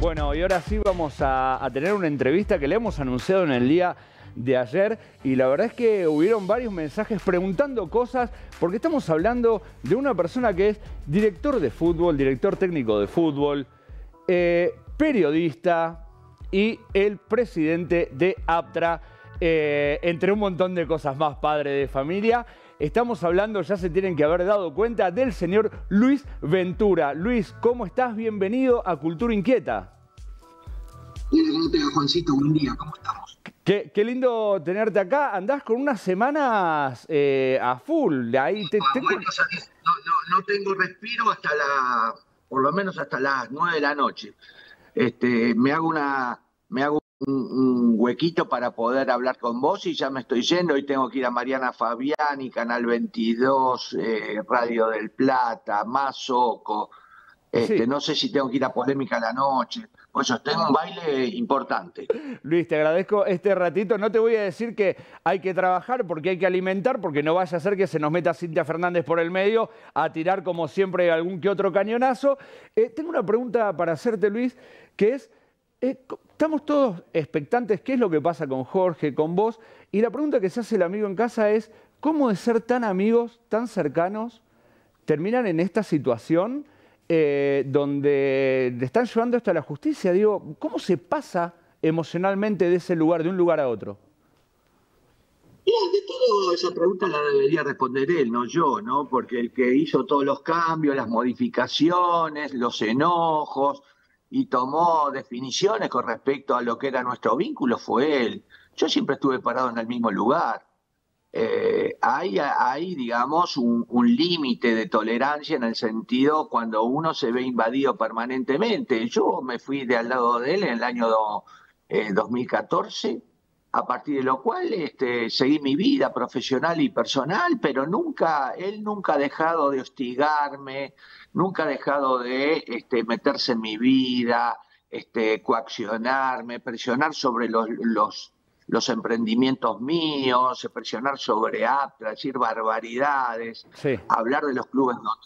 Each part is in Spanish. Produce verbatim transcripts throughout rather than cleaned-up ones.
Bueno, y ahora sí vamos a, a tener una entrevista que le hemos anunciado en el día de ayer y la verdad es que hubieron varios mensajes preguntando cosas porque estamos hablando de una persona que es director de fútbol, director técnico de fútbol, eh, periodista y el presidente de APTRA, eh, entre un montón de cosas más, padre de familia. Estamos hablando, ya se tienen que haber dado cuenta, del señor Luis Ventura. Luis, ¿cómo estás? Bienvenido a Cultura Inquieta. ¿Cómo te va, Juancito? Buen día, ¿cómo estamos? Qué, qué lindo tenerte acá. Andás con unas semanas eh, a full. Ahí te, Ah, te... bueno, o sea, no, no, no tengo respiro hasta la, por lo menos hasta las nueve de la noche. Este, me hago una, me hago un, un huequito para poder hablar con vos y ya me estoy yendo. Hoy tengo que ir a Mariana Fabiani, Canal veintidós, eh, Radio del Plata, Mazoco. Este, Sí. no sé si tengo que ir a Polémica a la noche. Pues yo tengo un baile importante. Luis, te agradezco este ratito. No te voy a decir que hay que trabajar porque hay que alimentar, porque no vaya a ser que se nos meta Cintia Fernández por el medio a tirar como siempre algún que otro cañonazo. Eh, tengo una pregunta para hacerte, Luis, que es, eh, estamos todos expectantes, ¿qué es lo que pasa con Jorge, con vos? Y la pregunta que se hace el amigo en casa es, ¿cómo de ser tan amigos, tan cercanos, terminan en esta situación? Eh, donde le están llevando esto a la justicia? Digo, ¿cómo se pasa emocionalmente de ese lugar, de un lugar a otro? Mira, de todo esa pregunta la debería responder él, no yo, ¿no? Porque el que hizo todos los cambios, las modificaciones, los enojos y tomó definiciones con respecto a lo que era nuestro vínculo fue él. Yo siempre estuve parado en el mismo lugar. Eh, hay, hay, digamos, un, un límite de tolerancia en el sentido cuando uno se ve invadido permanentemente. Yo me fui de al lado de él en el año do, eh, dos mil catorce, a partir de lo cual este, seguí mi vida profesional y personal, pero nunca, él nunca ha dejado de hostigarme, nunca ha dejado de este, meterse en mi vida, este, coaccionarme, presionar sobre los... los los emprendimientos míos, presionar sobre APTRA, decir barbaridades, Sí. hablar de los clubes donde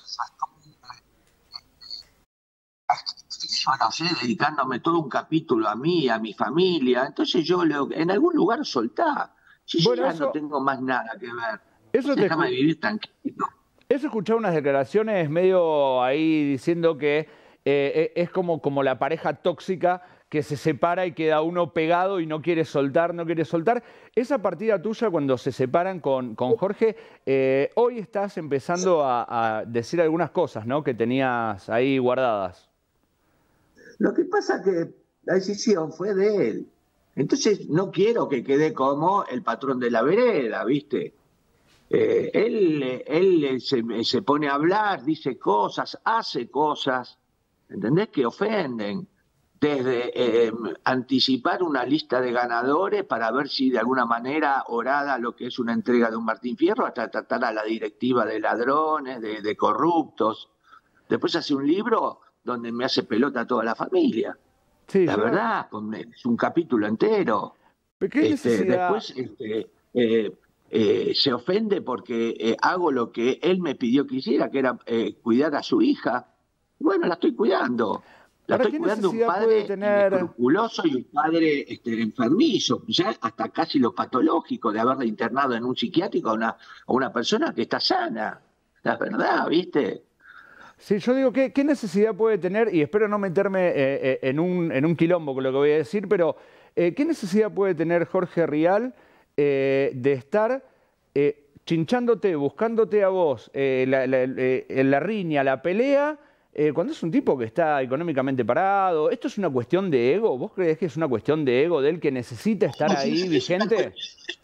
yo no sé, dedicándome todo un capítulo a mí, a mi familia. Entonces yo le, en algún lugar soltá. Si Bueno, yo ya eso, no tengo más nada que ver, eso te déjame vivir tranquilo. Eso escuché unas declaraciones medio ahí diciendo que eh, es como, como la pareja tóxica que se separa y queda uno pegado y no quiere soltar, no quiere soltar. Esa partida tuya cuando se separan con, con Jorge, eh, hoy estás empezando a, a decir algunas cosas, ¿no?, que tenías ahí guardadas. Lo que pasa es que la decisión fue de él. Entonces no quiero que quede como el patrón de la vereda, ¿viste? Eh, él él se, se pone a hablar, dice cosas, hace cosas, ¿entendés?, que ofenden. Desde eh, anticipar una lista de ganadores para ver si de alguna manera orada lo que es una entrega de un Martín Fierro, hasta tratar a la directiva de ladrones, de, de corruptos. Después hace un libro donde me hace pelota a toda la familia. Sí, La yo... verdad, es un capítulo entero. ¿Qué Este, necesidad? después este, eh, eh, se ofende porque eh, hago lo que él me pidió que hiciera, que era eh, cuidar a su hija. Bueno, la estoy cuidando. La ¿Para estoy qué cuidando un necesidad puede padre tener? inescrupuloso y un padre este, enfermizo, ya hasta casi lo patológico de haberle internado en un psiquiátrico a una, a una persona que está sana. La verdad, ¿viste? Sí, yo digo, ¿qué, qué necesidad puede tener? Y espero no meterme eh, eh, en, un, en un quilombo con lo que voy a decir, pero eh, ¿qué necesidad puede tener Jorge Rial eh, de estar eh, chinchándote, buscándote a vos, eh, la, la, eh, la riña, la pelea, eh, cuando es un tipo que está económicamente parado? ¿Esto es una cuestión de ego? ¿Vos creés que es una cuestión de ego de él que necesita estar ahí vigente?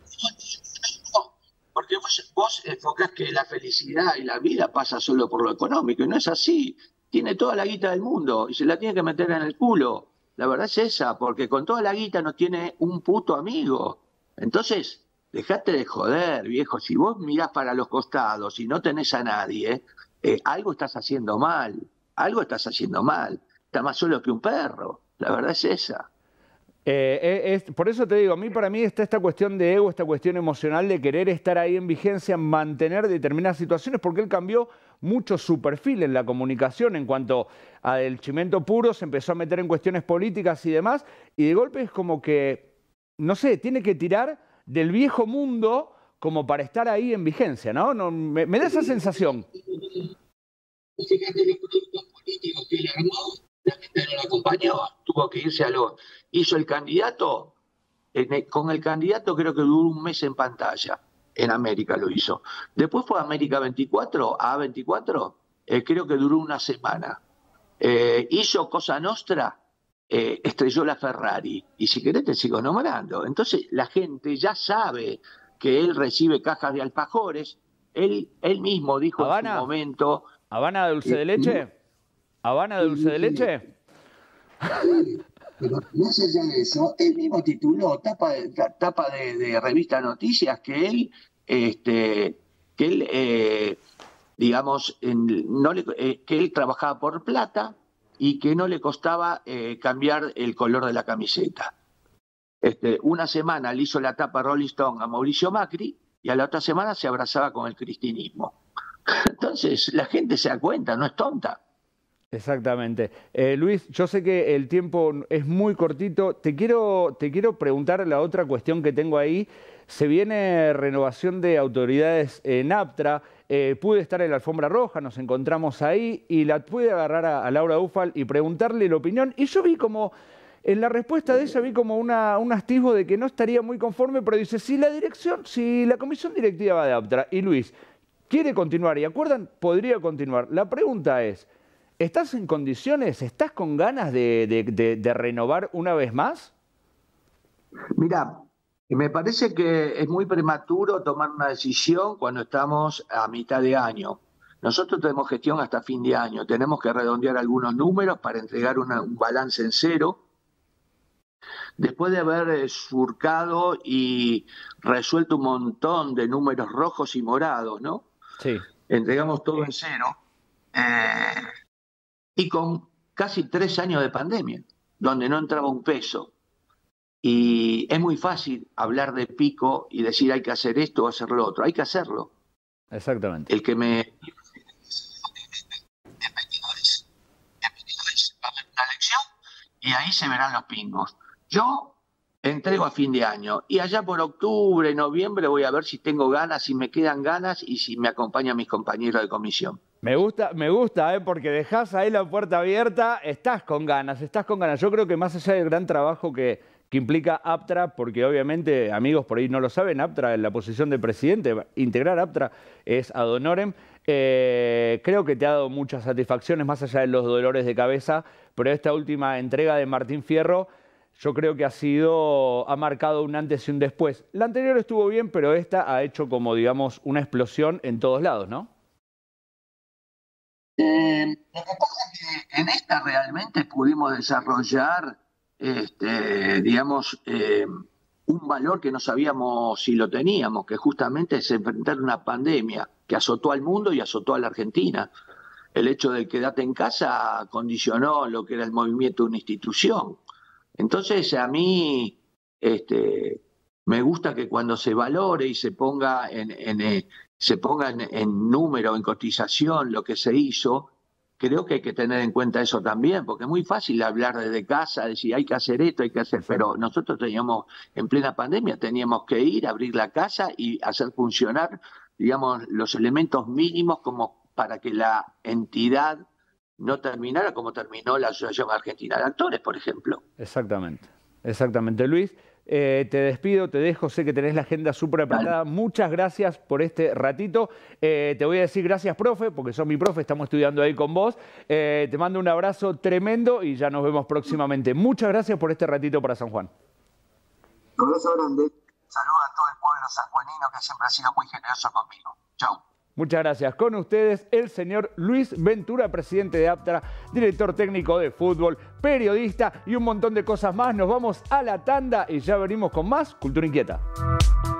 Porque vos, vos enfocás que la felicidad y la vida pasa solo por lo económico, y no es así. Tiene toda la guita del mundo y se la tiene que meter en el culo. La verdad es esa, porque con toda la guita no tiene un puto amigo. Entonces, dejate de joder, viejo. Si vos mirás para los costados y no tenés a nadie, eh, algo estás haciendo mal. Algo estás haciendo mal. Está más solo que un perro. La verdad es esa. Eh, es, por eso te digo, a mí para mí está esta cuestión de ego, esta cuestión emocional de querer estar ahí en vigencia, mantener determinadas situaciones, porque él cambió mucho su perfil en la comunicación en cuanto al Chimento puro, se empezó a meter en cuestiones políticas y demás, y de golpe es como que, no sé, tiene que tirar del viejo mundo como para estar ahí en vigencia, ¿no? no me, me da esa sensación. Fíjate los productos políticos que él armó, la gente no lo acompañó, tuvo que irse a lo... Hizo el candidato, en el, con el candidato creo que duró un mes en pantalla, en América lo hizo. Después fue a América veinticuatro, a veinticuatro, eh, creo que duró una semana. Eh, hizo Cosa Nostra, eh, estrelló la Ferrari, y si querés te sigo nombrando. Entonces la gente ya sabe que él recibe cajas de alfajores, él, él mismo dijo Habana. en su momento... ¿Habana de dulce de leche? ¿Habana de dulce de leche? Pero más allá de eso, él mismo tituló tapa de, tapa de, de revista Noticias que él, este, que él, eh, digamos, en, no le, eh, que él trabajaba por plata y que no le costaba eh, cambiar el color de la camiseta. Este, una semana le hizo la tapa Rolling Stone a Mauricio Macri y a la otra semana se abrazaba con el cristinismo. Entonces la gente se da cuenta, no es tonta. Exactamente. Eh, Luis, yo sé que el tiempo es muy cortito. Te quiero, te quiero preguntar la otra cuestión que tengo ahí. Se viene renovación de autoridades en APTRA. Eh, pude estar en la alfombra roja, nos encontramos ahí y la pude agarrar a, a Laura Ufal y preguntarle la opinión. Y yo vi como, en la respuesta de ella vi como una, un atisbo de que no estaría muy conforme, pero dice, si la dirección, si la comisión directiva de APTRA y Luis quiere continuar y acuerdan, podría continuar. La pregunta es, ¿estás en condiciones, estás con ganas de, de, de, de renovar una vez más? Mira, me parece que es muy prematuro tomar una decisión cuando estamos a mitad de año. Nosotros tenemos gestión hasta fin de año, tenemos que redondear algunos números para entregar una, un balance en cero. Después de haber surcado y resuelto un montón de números rojos y morados, ¿no? Sí. Entregamos todo en cero. Eh, y con casi tres años de pandemia, donde no entraba un peso. Y es muy fácil hablar de pico y decir hay que hacer esto o hacer lo otro. Hay que hacerlo. Exactamente. El que me... En veintidós, en veintidós va a haber una elección y ahí se verán los pingos. Yo entrego a fin de año y allá por octubre, noviembre voy a ver si tengo ganas, si me quedan ganas y si me acompañan mis compañeros de comisión. Me gusta, me gusta, ¿eh? Porque dejás ahí la puerta abierta, estás con ganas, estás con ganas. Yo creo que más allá del gran trabajo que, que implica APTRA, porque obviamente, amigos por ahí no lo saben, APTRA en la posición de presidente, integrar APTRA es ad honorem. Eh, creo que te ha dado muchas satisfacciones, más allá de los dolores de cabeza, pero esta última entrega de Martín Fierro, yo creo que ha sido, ha marcado un antes y un después. La anterior estuvo bien, pero esta ha hecho como, digamos, una explosión en todos lados, ¿no? Eh, lo que pasa es que en esta realmente pudimos desarrollar, este, digamos, eh, un valor que no sabíamos si lo teníamos, que justamente es enfrentar una pandemia que azotó al mundo y azotó a la Argentina. El hecho de quedarte en casa condicionó lo que era el movimiento de una institución. Entonces a mí este, me gusta que cuando se valore y se ponga en, en, eh, se ponga en, en número, en cotización lo que se hizo, creo que hay que tener en cuenta eso también, porque es muy fácil hablar desde casa, decir hay que hacer esto, hay que hacer, pero nosotros teníamos, en plena pandemia, teníamos que ir, abrir la casa y hacer funcionar, digamos, los elementos mínimos como para que la entidad no terminara como terminó la Asociación Argentina de Actores, por ejemplo. Exactamente, exactamente. Luis, eh, te despido, te dejo, sé que tenés la agenda súper apretada. Dale. Muchas gracias por este ratito. Eh, te voy a decir gracias, profe, porque sos mi profe, estamos estudiando ahí con vos. Eh, te mando un abrazo tremendo y ya nos vemos próximamente. Muchas gracias por este ratito para San Juan. Un abrazo grande. Saludos a todo el pueblo sanjuanino que siempre ha sido muy generoso conmigo. Chau. Muchas gracias. Con ustedes, el señor Luis Ventura, presidente de APTRA, director técnico de fútbol, periodista y un montón de cosas más. Nos vamos a la tanda y ya venimos con más Cultura Inquieta.